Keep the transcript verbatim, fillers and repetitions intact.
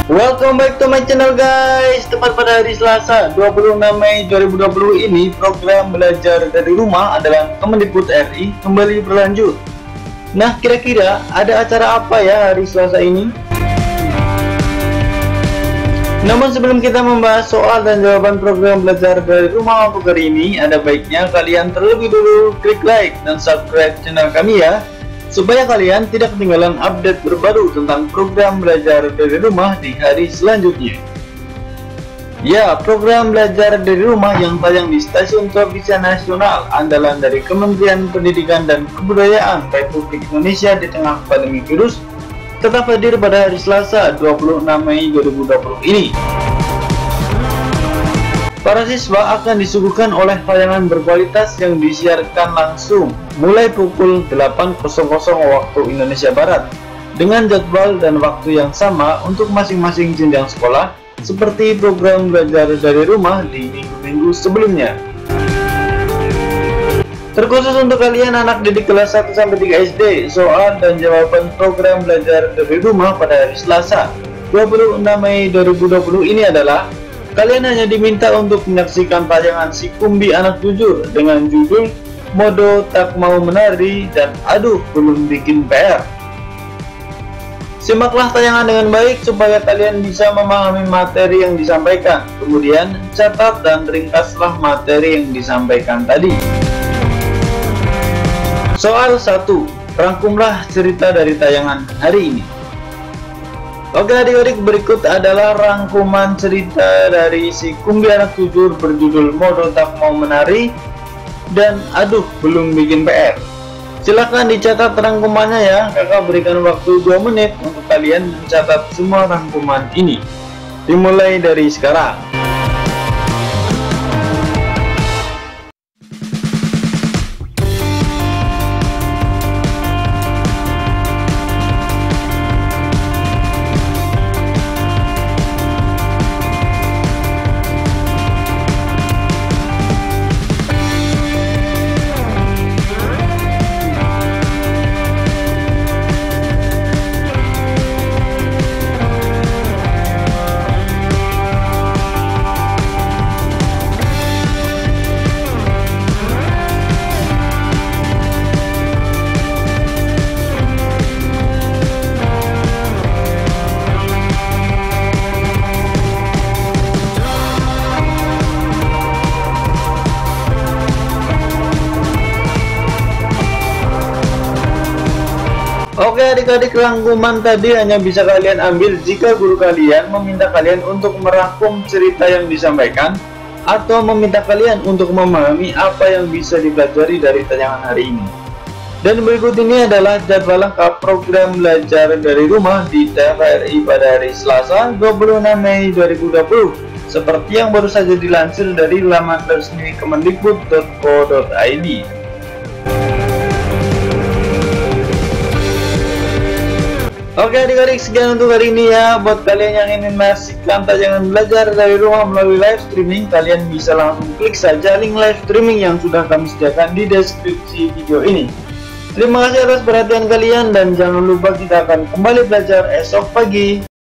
Welcome back to my channel guys. Tepat pada hari Selasa dua puluh enam Mei dua ribu dua puluh ini, program belajar dari rumah adalah Kemendikbud R I kembali berlanjut. Nah, kira-kira ada acara apa ya hari Selasa ini? Namun sebelum kita membahas soal dan jawaban program belajar dari rumah untuk hari ini, ada baiknya kalian terlebih dulu klik like dan subscribe channel kami ya, supaya kalian tidak ketinggalan update terbaru tentang program belajar dari rumah di hari selanjutnya. Ya, program belajar dari rumah yang tayang di stasiun televisi nasional andalan dari Kementerian Pendidikan dan Kebudayaan Republik Indonesia di tengah pandemi virus tetap hadir pada hari Selasa dua puluh enam Mei dua ribu dua puluh ini. Para siswa akan disuguhkan oleh tayangan berkualitas yang disiarkan langsung mulai pukul delapan waktu Indonesia Barat dengan jadwal dan waktu yang sama untuk masing-masing jenjang sekolah seperti program belajar dari rumah di minggu-minggu sebelumnya. Terkhusus untuk kalian anak didik kelas satu sampai tiga S D, soal dan jawaban program belajar dari rumah pada hari Selasa dua puluh enam Mei dua ribu dua puluh ini adalah: kalian hanya diminta untuk menyaksikan tayangan Si Kumbi Anak Jujur dengan judul Modo Tak Mau Menari dan Aduh Belum Bikin P R. Simaklah tayangan dengan baik supaya kalian bisa memahami materi yang disampaikan. Kemudian catat dan ringkaslah materi yang disampaikan tadi. Soal satu. Rangkumlah cerita dari tayangan hari ini. Oke adik-adik, berikut adalah rangkuman cerita dari Si Kumbi Anak Jujur berjudul Modo Tak Mau Menari dan Aduh Belum Bikin P R. Silahkan dicatat rangkumannya ya. Kakak berikan waktu dua menit untuk kalian mencatat semua rangkuman ini. Dimulai dari sekarang. Oke adik-adik, rangkuman tadi hanya bisa kalian ambil jika guru kalian meminta kalian untuk merangkum cerita yang disampaikan atau meminta kalian untuk memahami apa yang bisa dipelajari dari tayangan hari ini. Dan berikut ini adalah jadwal lengkap program belajar dari rumah di T V R I pada hari Selasa dua puluh enam Mei dua ribu dua puluh, seperti yang baru saja dilansir dari laman resmi kemendikbud titik co titik i d. Oke adik-adik, sekian untuk hari ini ya. Buat kalian yang ingin menyaksikan tayangan belajar dari rumah melalui live streaming, kalian bisa langsung klik saja link live streaming yang sudah kami sediakan di deskripsi video ini. Terima kasih atas perhatian kalian dan jangan lupa kita akan kembali belajar esok pagi.